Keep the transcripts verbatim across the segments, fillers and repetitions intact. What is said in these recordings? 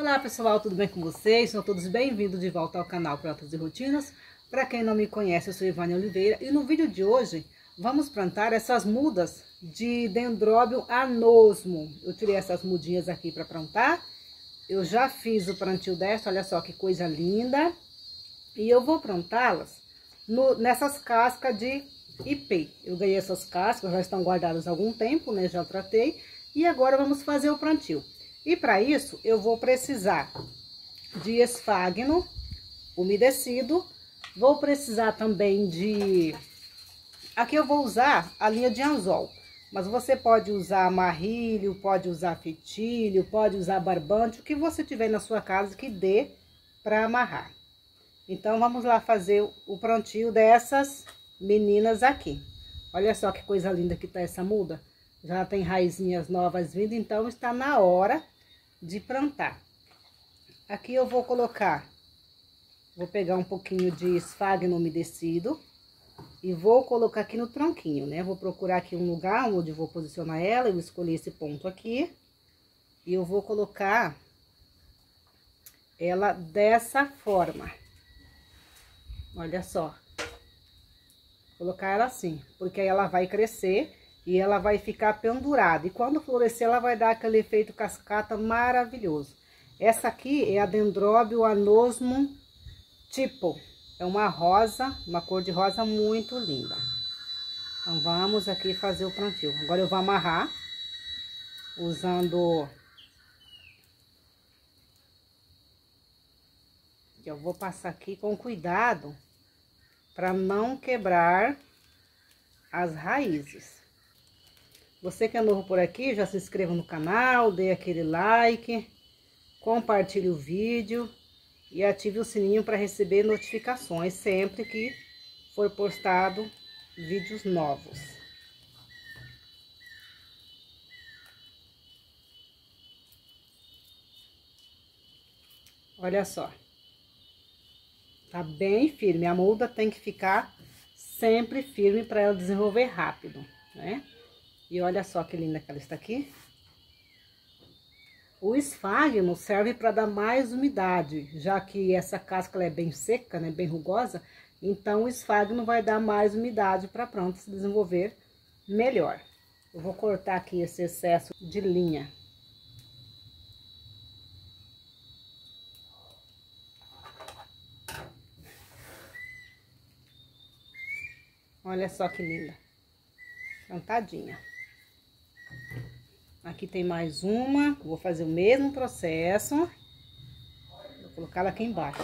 Olá pessoal, tudo bem com vocês? São todos bem-vindos de volta ao canal Plantas e Rotinas. Para quem não me conhece, eu sou Ivânia Oliveira e no vídeo de hoje vamos plantar essas mudas de Dendrobium anosmo. Eu tirei essas mudinhas aqui para plantar. Eu já fiz o plantio dessa, olha só que coisa linda. E eu vou plantá-las nessas cascas de ipê. Eu ganhei essas cascas, já estão guardadas há algum tempo, né? Já tratei. E agora vamos fazer o plantio. E para isso, eu vou precisar de esfagno umedecido. Vou precisar também de... Aqui eu vou usar a linha de anzol. Mas você pode usar marrilho, pode usar fitilho, pode usar barbante, o que você tiver na sua casa que dê para amarrar. Então, vamos lá fazer o plantio dessas meninas aqui. Olha só que coisa linda que tá essa muda. Já tem raizinhas novas vindo, então está na hora de plantar. Aqui eu vou colocar, vou pegar um pouquinho de esfagno umedecido e vou colocar aqui no tronquinho, né? Vou procurar aqui um lugar onde vou posicionar ela, eu escolhi esse ponto aqui. E eu vou colocar ela dessa forma. Olha só. Colocar ela assim, porque aí ela vai crescer e ela vai ficar pendurada. E quando florescer, ela vai dar aquele efeito cascata maravilhoso. Essa aqui é a Dendrobium anosmo tipo. É uma rosa, uma cor de rosa muito linda. Então, vamos aqui fazer o plantio. Agora eu vou amarrar, usando... Eu vou passar aqui com cuidado, para não quebrar as raízes. Você que é novo por aqui, já se inscreva no canal, dê aquele like, compartilhe o vídeo e ative o sininho para receber notificações sempre que for postado vídeos novos. Olha só. Tá bem firme, a muda tem que ficar sempre firme para ela desenvolver rápido, né? E olha só que linda que ela está aqui. O esfagno serve para dar mais umidade, já que essa casca ela é bem seca, né, bem rugosa, então o esfagno vai dar mais umidade para a planta se desenvolver melhor. Eu vou cortar aqui esse excesso de linha. Olha só que linda, plantadinha. Aqui tem mais uma, vou fazer o mesmo processo. Vou colocar ela aqui embaixo.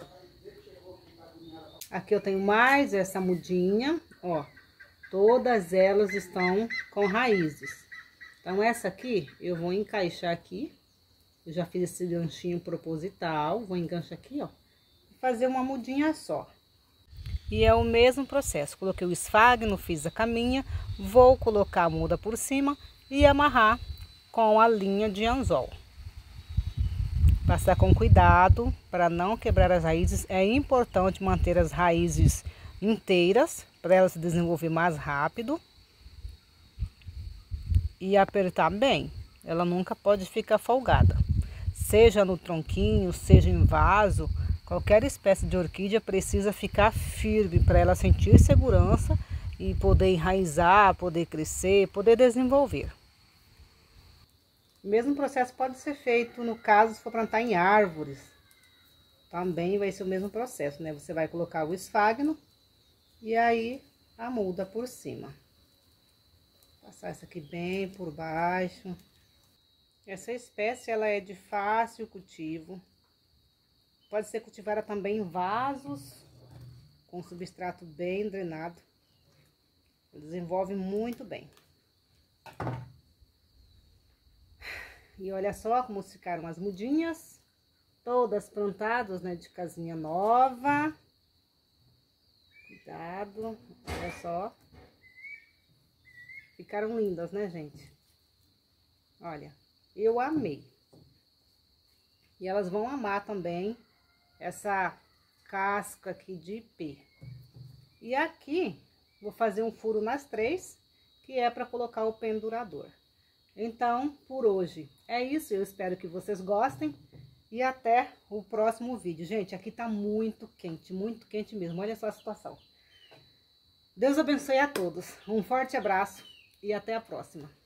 Aqui eu tenho mais essa mudinha, ó. Todas elas estão com raízes. Então, essa aqui eu vou encaixar aqui. Eu já fiz esse ganchinho proposital, vou enganchar aqui, ó. E fazer uma mudinha só. E é o mesmo processo, coloquei o esfagno, fiz a caminha, vou colocar a muda por cima e amarrar com a linha de anzol. Passar com cuidado para não quebrar as raízes, é importante manter as raízes inteiras para elas se desenvolver mais rápido. E apertar bem, ela nunca pode ficar folgada. Seja no tronquinho, seja em vaso, qualquer espécie de orquídea precisa ficar firme para ela sentir segurança e poder enraizar, poder crescer, poder desenvolver. O mesmo processo pode ser feito no caso se for plantar em árvores. Também vai ser o mesmo processo, né? Você vai colocar o esfagno e aí a muda por cima. Passar essa aqui bem por baixo. Essa espécie ela é de fácil cultivo. Pode ser cultivada também em vasos, com substrato bem drenado. Desenvolve muito bem. E olha só como ficaram as mudinhas. Todas plantadas, né, de casinha nova. Cuidado, olha só. Ficaram lindas, né, gente? Olha, eu amei. E elas vão amar também essa casca aqui de ipê. E aqui, vou fazer um furo nas três, que é para colocar o pendurador. Então, por hoje é isso. Eu espero que vocês gostem. E até o próximo vídeo. Gente, aqui tá muito quente, muito quente mesmo. Olha só a situação. Deus abençoe a todos. Um forte abraço e até a próxima.